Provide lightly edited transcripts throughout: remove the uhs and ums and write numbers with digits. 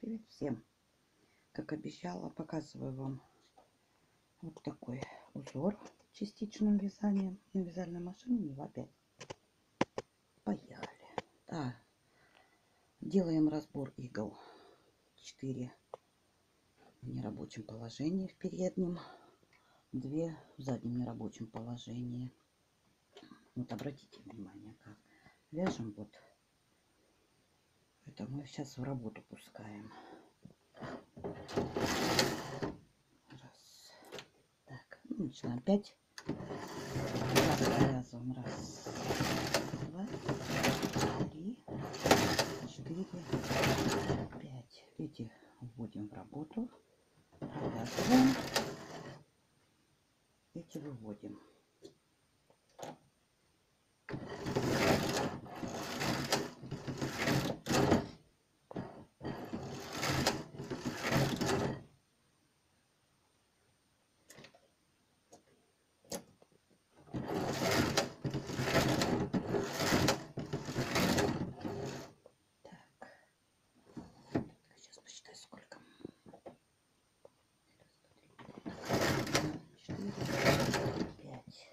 Привет всем! Как обещала, показываю вам вот такой узор частичным вязанием на вязальной машине Нева 5. Поехали! Делаем разбор игл. 4 в нерабочем положении в переднем, 2 в заднем нерабочем положении. Вот обратите внимание, как вяжем. Вот это мы сейчас в работу пускаем. Раз. Так, начинаем. 5. Провязываем. Раз, 2, 3, 4, 5. Эти вводим в работу. Провязываем. Эти выводим. Сейчас посчитай, сколько. 4, 5.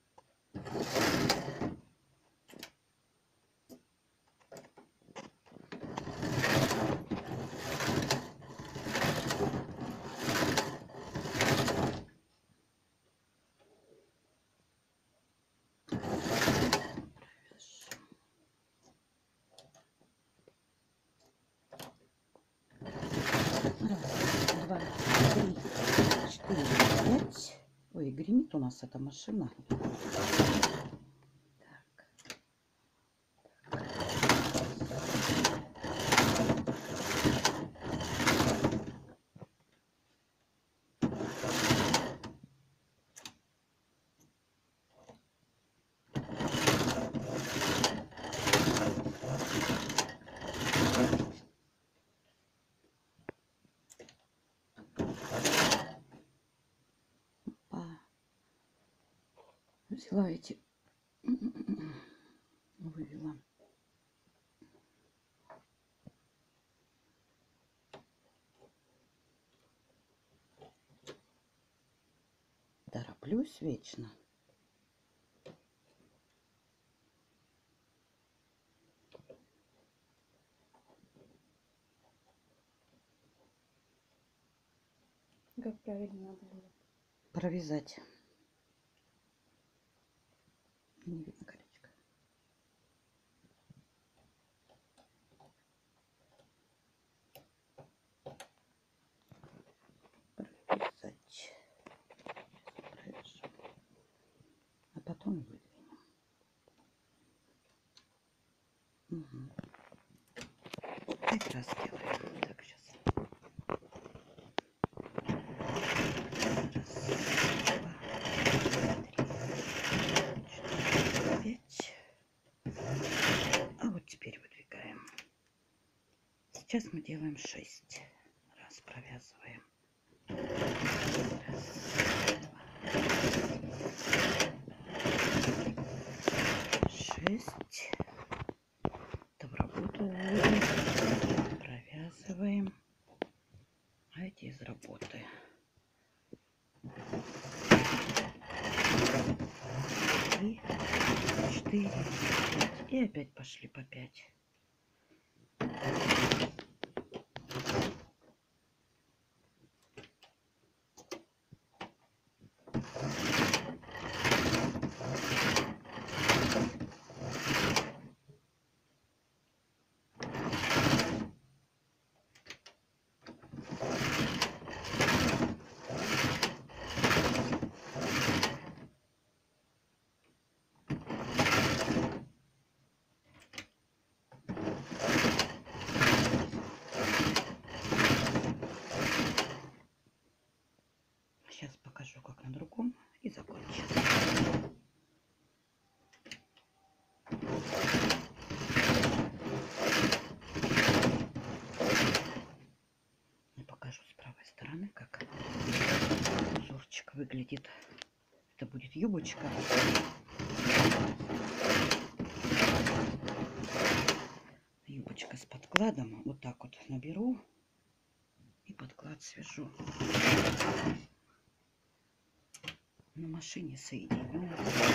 Раз, два, три, 4, 5. Ой, гремит у нас эта машина. Взяла эти, вывела. Тороплюсь вечно. Как правильно надо было Провязать. Не видно колечко. Провязать. Провяжем. А потом выдвинем. Угу. 5 раз делаем. Так, сейчас. Теперь выдвигаем. Сейчас мы делаем 6 раз, провязываем. Раз, 2, 6. Это в работу вводим, провязываем. А эти из работы. 3, 4, 5. И опять пошли по 5. Сейчас покажу, как на другом, и закончим. Я покажу с правой стороны, как узорчик выглядит. Это будет юбочка. Юбочка с подкладом. Вот так вот наберу И подклад свяжу. На машине соединю.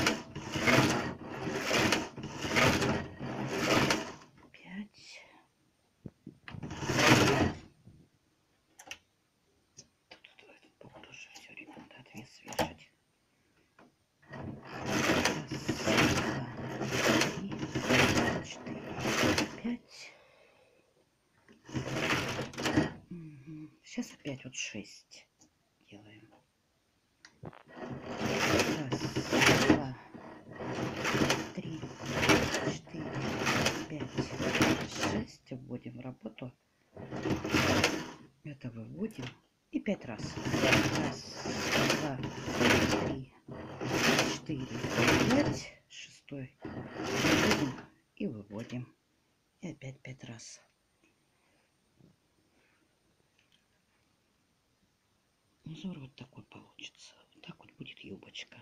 5. Этот бок тоже все время надо отвес вешать. 5. Угу. Сейчас опять вот 6 делаем. 1, 2, 3, 4, 5, 6. Вводим в работу. Это выводим. И 5 раз. 1, 2, 3, 4, 5. 6. Вводим и выводим. И опять 5 раз. Узор вот такой получится. Вот так вот будет юбочка.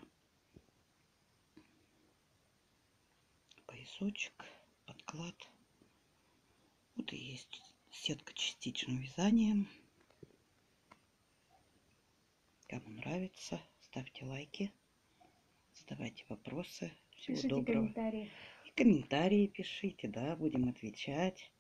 Поясочек, подклад. Вот и есть сетка частичным вязанием. Кому нравится, ставьте лайки, задавайте вопросы. Всего Пишите доброго. комментарии. И комментарии пишите, да, будем отвечать.